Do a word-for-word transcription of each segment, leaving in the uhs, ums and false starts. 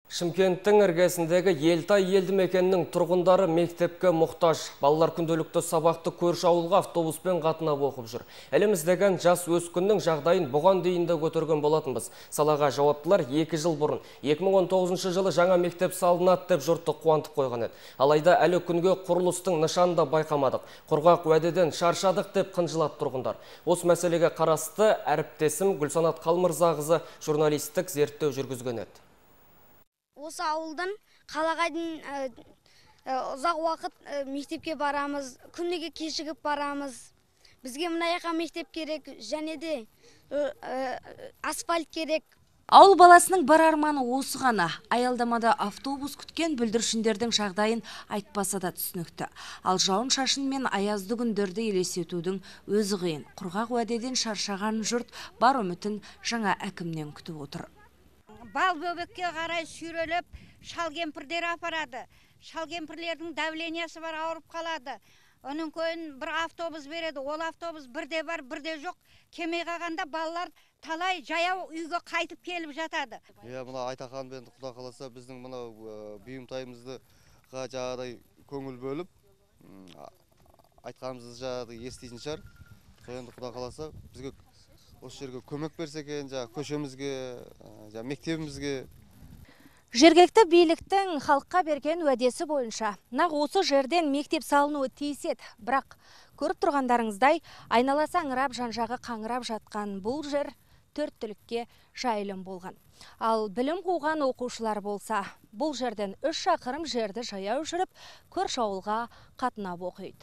Шымкенттің іргесіндегі Елтай елді мекенінің тұрғындары мектепке мұқтаж. Балалар күнделікті сабақты көрші ауылға автобуспен қатынап оқып жүр. Еліміздегі жас өскіннің жағдайын бұған дейін де көтерген болатынбыз. Салаға жауаптылар екі жыл бұрын екі мың он тоғызыншы жылы жаңа мектеп салынады деп жұртты қуантып қойған еді. Алайда әлі күнге құрылыстың нышанын да байқамадық. Құрғақ уәдеден шаршадық деп қынжылады тұрғындар. Осы мәселеге қарасты әріптесім Гүлсанат Қалмырзақызы журналистік зерттеу жүргізген еді. Осы ауылдан қалаға дейін ұзақ уақыт мектепке барамыз, күніге кешігіп барамыз. Бізге мына жаққа мектеп керек, және де асфальт керек. Ауыл баласының бар арманы осы ғана. Аялдамада автобус күткен бүлдіршіндердің жағдайын айтпаса да түсінікті. Ал жауын шашын мен аязды күндерді елестетудің өзі қиын. Құрғақ уәдеден шаршаған жұрт бар үмітін жаңа әкімнен күтіп отыр. Бал бөбекке қарай сүйрелеп шалгемпірдер апарады. Шалгемпірлердің давлениясы бар, ауырып қалады. Оның көйін бір автобус береді. Ол автобус бірде бар, бірде жоқ. Кемей қалғанда балалар талай жаяу үйге қайтып келіп жатады. Иә, мына айтақан бен Құда қаласа біздің мына бұйымтайымызды жағдай көңіл бөліп, айтқанымызды жағдай еститін шығар. Соянды Құда қаласа бізге осы жерге көмек берсе екен, көшемізге, мектебімізге. Жергілікті биліктің халыққа берген уәдесі бойынша нақ осы жерден мектеп салынуы тиіс еді. Бірақ көріп тұрғандарыңыздай айналасы аңырап, жан-жағы қаңырап жатқан бұл жер төрт түлікке жайылым болған. Ал білім қуған оқушылар болса, бұл жерден үш шақырым жерді жаяу жүріп, көрші ауылға қатынап оқиды.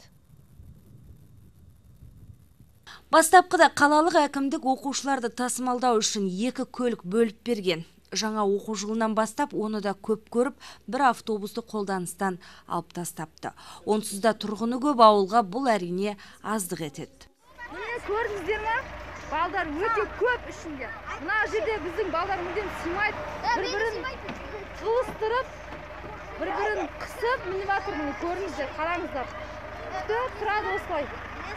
Бастапқыда қалалық әкімдік оқушыларды тасымалдау үшін екі көлік бөліп берген. Жаңа оқу жылынан бастап оны да көп көріп, бір автобусты қолданыстан алып тастапты. Онсыз да тұрғыны көп ауылға бұл әрине аздық етеді. Міне көрдіңіздер ме? Балдар өте көп ішінде. Мына жерде біздің балдар мүлдем сыймайды. Бір-бірін қылыстырып, бір-бірін қысып мініп жатыр. Міне көрдіңіздер, қараңыздар. Тұрады осылай.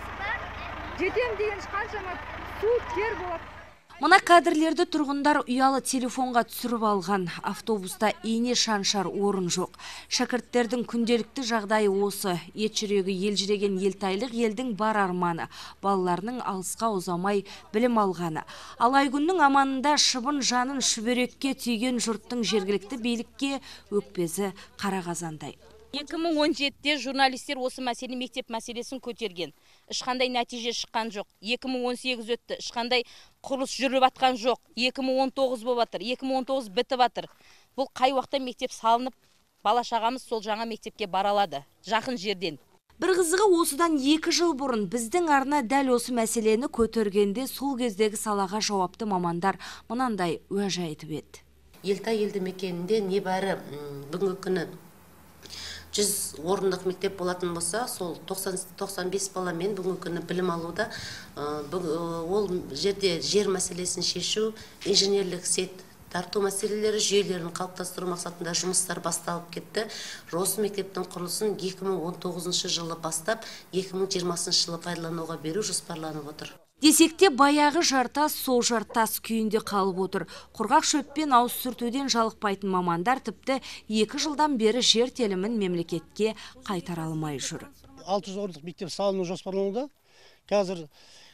Жетем деген қаншама су кер болады. Мына кадрлерді тұрғындар ұялы телефонға түсіріп алған. Автобуста ине шаншар орын жоқ. Шәкірттердің күнделікті жағдайы осы. Ет жүрегі елжіреген елтайлық елдің бар арманы. Балаларының алысқа ұзамай білім алғаны. Ал айгүннің аманында шыбын жанын шүберекке түйген жұрттың жергілікті билікке өкпесі қара қазандай. екі мың он жетіде журналистер осы мәселе мектеп мәселесін көтерген. Ешқандай нәтиже шыққан жоқ. екі мың он сегіз өтті. Ешқандай құрылыс жүріп атқан жоқ. екі мың он тоғыз болып жатыр. екі мың он тоғыз бітіп жатыр. Бұл қай уақытта мектеп салынып, бала шағамыз сол жаңа мектепке бара алады. Жақын жерден. Бір қызығы осыдан екі жыл бұрын біздің арна дәл осы мәселені көтергенде сол кездегі салаға жауапты мамандар мынандай уәж айтып еді. Елтай елді мекенінде небәрі бүгінгі күні жүз орындық мектеп болатын болса, сол тоқсан бес баламен бүгінгі күні білім алуда. Ол жерде жер мәселесін шешу, инженерлік сет тарту мәселелері, жүйелерін қалыптастыру мақсатында жұмыстар басталып кетті. Осы мектептің құрылысын екі мың он тоғызыншы жылы бастап, екі мың жиырмасыншы жылы пайдалануға беру жоспарланып отыр. Десекте баяғы жартас сол жартас күйінде қалып отыр. Құрғақ шөппен ауыз сүртуден жалықпайтын мамандар тіпті екі жылдан бері жер телімін мемлекетке қайтара алмай жүр. алты жүз орындық мектеп салыну жоспарлануда. Қазір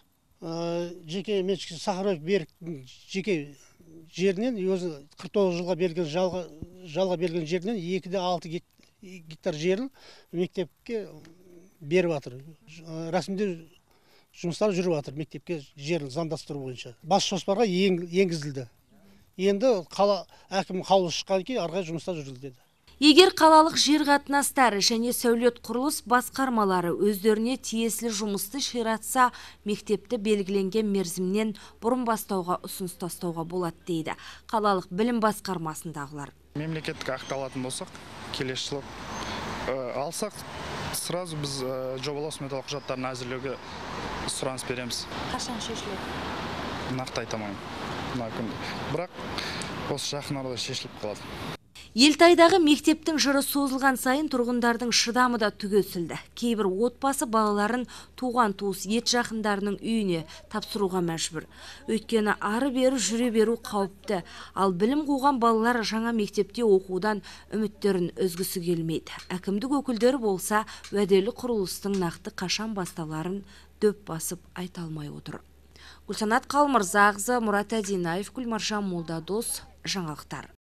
жеке меншік Сахаров берік жеке жерінен, өзі қырық тоғыз жылға берген жалға берген жерінен екі де алты гектар жерін мектепке беріп жатыр. Рәсімдеу жұмыстар жүріп жатыр мектепке жерін заңдастыру бойынша. Бас жоспарға енгізілді. Енді қала әкім қаулысы шыққан кейін арғы жұмыстар жүргізіледі. Егер қалалық жер қатынастары және сәулет құрылыс басқармалары өздеріне тиесілі жұмысты ширатса, мектепті белгіленген мерзімнен бұрын бастауға ұсыныс тастауға болады дейді қалалық білім басқармасындағылар. Мемлекеттік акт алатын болсақ, келесі жылы алсақ, сразу біз жобалау сметалық құжаттарын әзірлеуге сұраныс береміз. Қашан шешіледі? Нақты айта алмаймын. Бірақ осы жақын арада шешіліп қалады. Елтайдағы мектептің жыры созылған сайын тұрғындардың шыдамы да түгесілді. Кейбір отбасы балаларын туған туыс ет жақындарының үйіне тапсыруға мәжбүр. Өйткені ары бері жүре беру қауіпті. Ал білім қуған балалар жаңа мектепте оқудан үміттерін үзгісі келмейді. Әкімдік өкілдері болса, уәделі құрылыстың нақты қашан басталарын дөп басып айта алмай отыр. Гүлсанат Қалмырзағызы, Мұрат Әденаев, Гүлмаржан Молдадос, жаңалықтар.